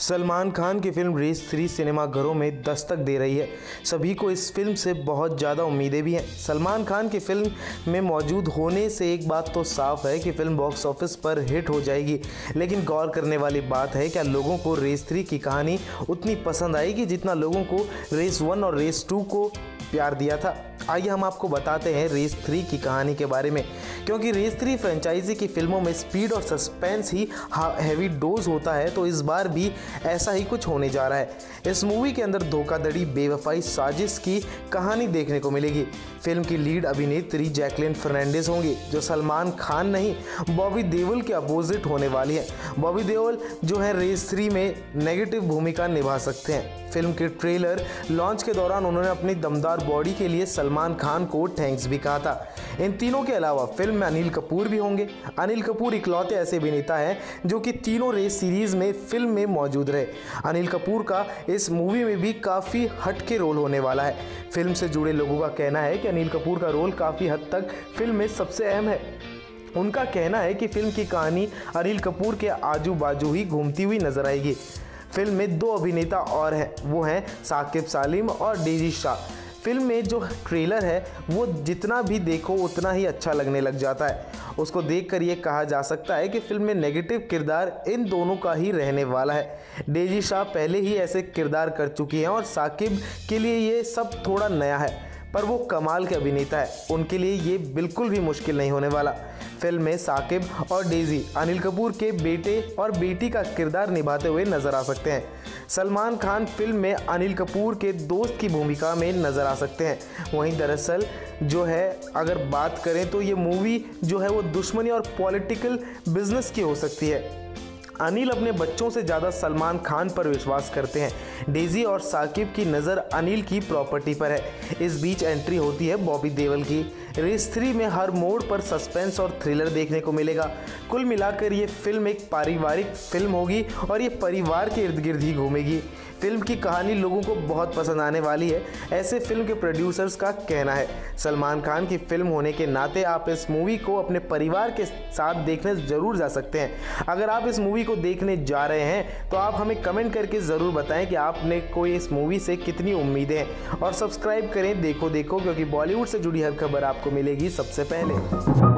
सलमान खान की film race 3 सिनेमाघरों में दस्तक दे रही है। सभी को इस फिल्म से बहुत ज़्यादा उम्मीदें भी हैं। सलमान खान की फिल्म में मौजूद होने से एक बात तो साफ है कि फिल्म बॉक्स ऑफिस पर हिट हो जाएगी। लेकिन गौर करने वाली बात है क्या लोगों को रेस 3 की कहानी उतनी पसंद आएगी जितना लोगों को रेस 1 और रेस 2 को प्यार दिया था। आइए हम आपको बताते हैं रेस 3 की कहानी के बारे में, क्योंकि रेस 3 फ्रेंचाइजी की फिल्मों में स्पीड और सस्पेंस ही हैवी डोज होता है, तो इस बार भी ऐसा ही कुछ होने जा रहा है। इस मूवी के अंदर धोखाधड़ी, बेवफाई, साजिश की कहानी देखने को मिलेगी। फिल्म की लीड अभिनेत्री जैकलिन फर्नांडिस होंगी, जो सलमान खान नहीं बॉबी देओल के अपोजिट होने वाली है। बॉबी देओल जो है रेस 3 में नेगेटिव भूमिका निभा सकते हैं। फिल्म के ट्रेलर लॉन्च के दौरान उन्होंने अपनी दमदार बॉडी के लिए सलमान खान को थैंक्स भी कहा था। इन तीनों के अलावा फिल्म में अनिल कपूर भी होंगे। अनिल कपूर इकलौते ऐसे अभिनेता हैं जो कि तीनों रेस सीरीज में फिल्म में मौजूद रहे। अनिल कपूर का इस मूवी में भी काफ़ी हटके रोल होने वाला है। फिल्म से जुड़े लोगों का कहना है कि अनिल कपूर का रोल काफ़ी हद तक फिल्म में सबसे अहम है। उनका कहना है कि फिल्म की कहानी अनिल कपूर के आजू बाजू ही घूमती हुई नजर आएगी। फिल्म में 2 अभिनेता और हैं, वो हैं साकिब सालिम और डेजी शाह। फिल्म में जो ट्रेलर है वो जितना भी देखो उतना ही अच्छा लगने लग जाता है। उसको देखकर ये कहा जा सकता है कि फिल्म में नेगेटिव किरदार इन दोनों का ही रहने वाला है। डेजी शाह पहले ही ऐसे किरदार कर चुकी हैं और साकिब के लिए ये सब थोड़ा नया है, पर वो कमाल के अभिनेता है, उनके लिए ये बिल्कुल भी मुश्किल नहीं होने वाला। फिल्म में साकिब और डेजी अनिल कपूर के बेटे और बेटी का किरदार निभाते हुए नजर आ सकते हैं। सलमान खान फिल्म में अनिल कपूर के दोस्त की भूमिका में नजर आ सकते हैं। वहीं दरअसल जो है अगर बात करें तो ये मूवी जो है वो दुश्मनी और पॉलिटिकल बिजनेस की हो सकती है। अनिल अपने बच्चों से ज़्यादा सलमान खान पर विश्वास करते हैं। डेजी और साकिब की नज़र अनिल की प्रॉपर्टी पर है। इस बीच एंट्री होती है बॉबी देओल की। रेस 3 में हर मोड़ पर सस्पेंस और थ्रिलर देखने को मिलेगा। कुल मिलाकर ये फिल्म एक पारिवारिक फिल्म होगी और ये परिवार के इर्द गिर्द ही घूमेगी। फिल्म की कहानी लोगों को बहुत पसंद आने वाली है, ऐसे फिल्म के प्रोड्यूसर्स का कहना है। सलमान खान की फिल्म होने के नाते आप इस मूवी को अपने परिवार के साथ देखने ज़रूर जा सकते हैं। अगर आप इस मूवी को देखने जा रहे हैं तो आप हमें कमेंट करके ज़रूर बताएं कि आपने कोई इस मूवी से कितनी उम्मीदें हैं, और सब्सक्राइब करें देखो देखो, क्योंकि बॉलीवुड से जुड़ी हर खबर आपको मिलेगी सबसे पहले।